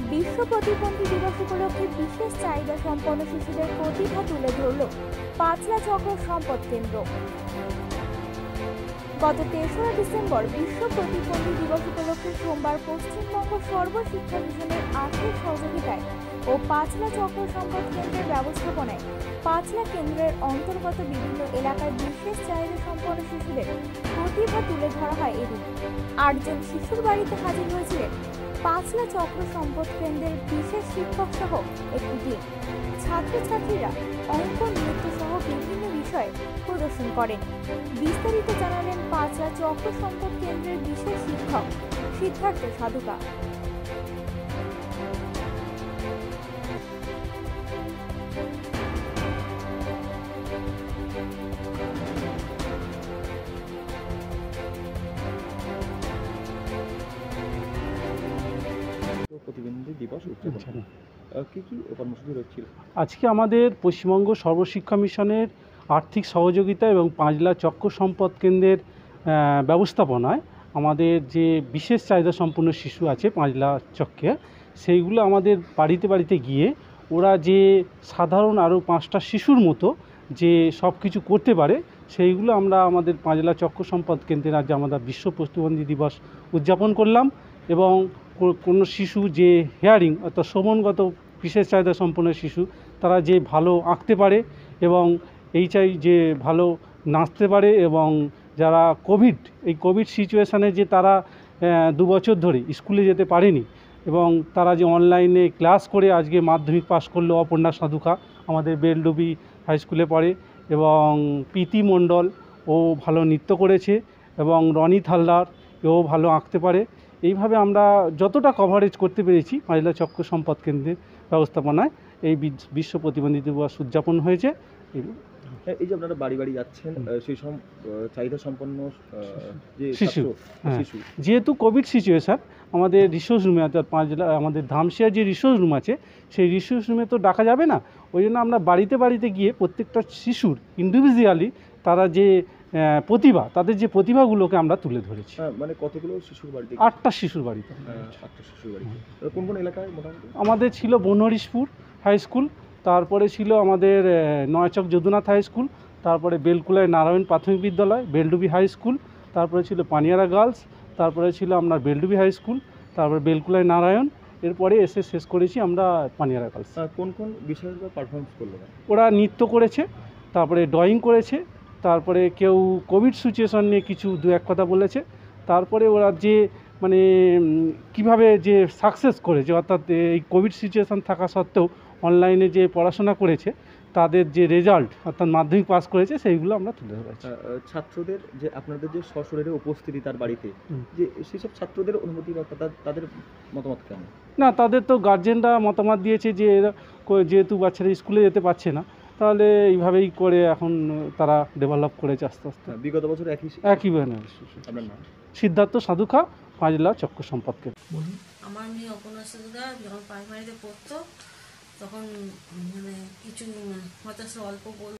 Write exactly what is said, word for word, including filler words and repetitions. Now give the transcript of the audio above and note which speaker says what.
Speaker 1: বিশ্ব প্রতিবন্ধী দিবস উপলক্ষে বিশেষ চাহিদা সম্পন্ন শিশুদের প্রতিভা তুলে ধরল পাঁচলা চক্র সম্পদ কেন্দ্র। গত তেসরা ডিসেম্বর বিশ্ব প্রতিবন্ধী দিবস উপলক্ষে সোমবার পশ্চিমবঙ্গ সর্বশিক্ষা মিশনের আর্থিক সহযোগিতায় ও পাঁচলা চক্র সম্পদ কেন্দ্রের ব্যবস্থাপনায় পাঁচলা কেন্দ্রের অন্তর্গত বিভিন্ন এলাকায় বিশেষ চাহিদা সম্পন্ন শিশুদের প্রতিভা তুলে ধরা হয়। এদিন আটজন শিশুর বাড়িতে হাজির হয়েছিলেন পাঁচলা চক্র সম্পদ কেন্দ্রের বিশেষ শিক্ষক সহ একটি টিম। ছাত্রছাত্রীরা অঙ্কন, নৃত্য সহ বিভিন্ন বিষয়ে প্রদর্শন করেন। বিস্তারিত জানালেন পাঁচলা চক্র সম্পদ কেন্দ্রের বিশেষ শিক্ষক সিদ্ধার্থ সাধুকা।
Speaker 2: প্রতিবন্ধী দিবস উদযাপন কি কি কর্মসূচি রয়েছে?
Speaker 3: আজকে আমাদের পশ্চিমবঙ্গ সর্বশিক্ষা মিশনের আর্থিক সহযোগিতা এবং পাঁচলা চক্র সম্পদ কেন্দ্রের ব্যবস্থাপনায় আমাদের যে বিশেষ চাহিদা সম্পন্ন শিশু আছে পাঁচলা চক্রে, সেইগুলো আমাদের বাড়িতে বাড়িতে গিয়ে ওরা যে সাধারণ আরও পাঁচটা শিশুর মতো যে সব কিছু করতে পারে, সেইগুলো আমরা আমাদের পাঁচলা চক্র সম্পদ কেন্দ্রের আজ আমরা বিশ্ব প্রতিবন্ধী দিবস উদযাপন করলাম। এবং কোনো শিশু যে হেয়ারিং অর্থাৎ শ্রবণগত বিশেষ চাহিদা সম্পন্ন শিশু, তারা যে ভালো আঁকতে পারে এবং এই চাই যে ভালো নাচতে পারে, এবং যারা কোভিড এই কোভিড সিচুয়েশানে যে তারা দু বছর ধরে স্কুলে যেতে পারেনি এবং তারা যে অনলাইনে ক্লাস করে আজকে মাধ্যমিক পাস করলো, অপর্ণা সাধুকা আমাদের বেলডুবি হাই স্কুলে পড়ে, এবং প্রীতি মণ্ডল ও ভালো নৃত্য করেছে, এবং রনি থালদার এও ভালো আঁকতে পারে। এইভাবে আমরা যতটা কভারেজ করতে পেরেছি পাঁচলা চক্র সম্পদ কেন্দ্রের ব্যবস্থাপনায় এই বিশ্ব প্রতিবন্ধী দিবস উদযাপন হয়েছে।
Speaker 2: এই যে আপনারা বাড়ি বাড়ি যাচ্ছেন সেই সব চাহিদা সম্পন্ন যে
Speaker 3: শিশু, যেহেতু কোভিড সিচুয়েশান আমাদের রিসোর্স রুমে অর্থাৎ পাঁচলা আমাদের ধামসিয়া যে রিসোর্স রুম আছে সেই রিসোর্স রুমে তো ডাকা যাবে না, ওই জন্য আমরা বাড়িতে বাড়িতে গিয়ে প্রত্যেকটা শিশুর ইন্ডিভিজুয়ালি তারা যে প্রতিভা, তাদের যে প্রতিভাগুলোকে আমরা তুলে ধরেছি।
Speaker 2: মানে কতগুলো শিশুর বাড়িতে? আটটা শিশুর বাড়িতে। আটটা শিশুর বাড়িতে কোন কোন এলাকায়? মোটামুটি আমাদের
Speaker 3: ছিল বনহরিশপুর হাই স্কুল, তারপরে ছিল আমাদের নয়চক যদুনাথ হাই স্কুল, তারপরে বেলকুলায় নারায়ণ প্রাথমিক বিদ্যালয়, বেলডুবি হাই স্কুল, তারপরে ছিল পানিয়ারা গার্লস, তারপরে ছিল আপনার বেলডুবি হাই স্কুল, তারপরে বেলকুলায় নারায়ণ, এরপরে এসে শেষ করেছি আমরা পানিয়ারা গার্লস।
Speaker 2: কোন কোন বিষয়ে পারফরমেন্স করলো?
Speaker 3: ওরা নৃত্য করেছে, তারপরে ড্রয়িং করেছে, তারপরে কেউ কোভিড সিচুয়েশন নিয়ে কিছু দু এক কথা বলেছে, তারপরে ওরা যে মানে কিভাবে যে সাকসেস করেছে, অর্থাৎ এই কোভিড সিচুয়েশন থাকা সত্ত্বেও অনলাইনে যে পড়াশোনা করেছে তাদের যে রেজাল্ট অর্থাৎ মাধ্যমিক পাস করেছে সেইগুলো আমরা তুলে ধরেছি।
Speaker 2: ছাত্রদের যে আপনাদের যে সশরীরে উপস্থিতি তার বাড়িতে, যে সেসব ছাত্রদের অনুমতি বা তাদের মতামত কেমন?
Speaker 3: না, তাদের তো গার্জেনরা মতামত দিয়েছে যে এরা যেহেতু বাচ্চারা স্কুলে যেতে পারছে না, তাহলে এইভাবেই করে এখন তারা ডেভেলপ করেছে আস্তে আস্তে।
Speaker 2: বিগত বছর একই
Speaker 3: একই
Speaker 2: আপনার নাম?
Speaker 3: সিদ্ধার্থ সাধুকা, পাঁচলা চক্র সম্পদকে।
Speaker 4: আমার মেয়ে অপর্ণা সাধুকা যখন প্রাইমারিতে পড়তো তখন মানে কিছু হয়তো অল্প